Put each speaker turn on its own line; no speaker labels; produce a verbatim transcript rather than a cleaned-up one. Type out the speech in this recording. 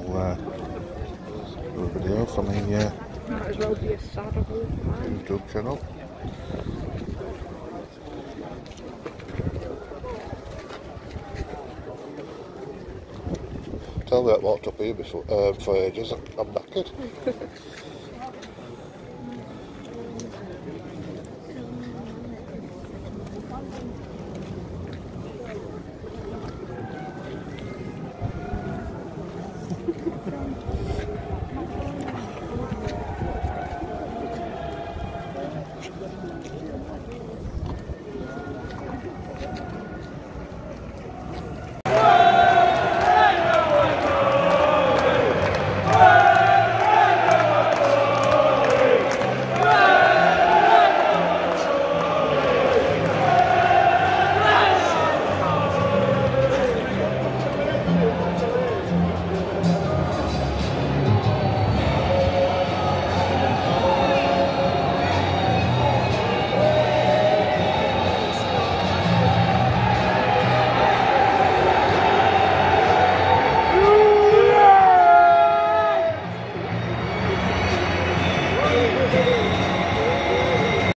I'll uh, do a video for me uh,
Might as well be a sad of all time.
YouTube channel. Tell me I walked up here before uh, for ages. I'm knackered.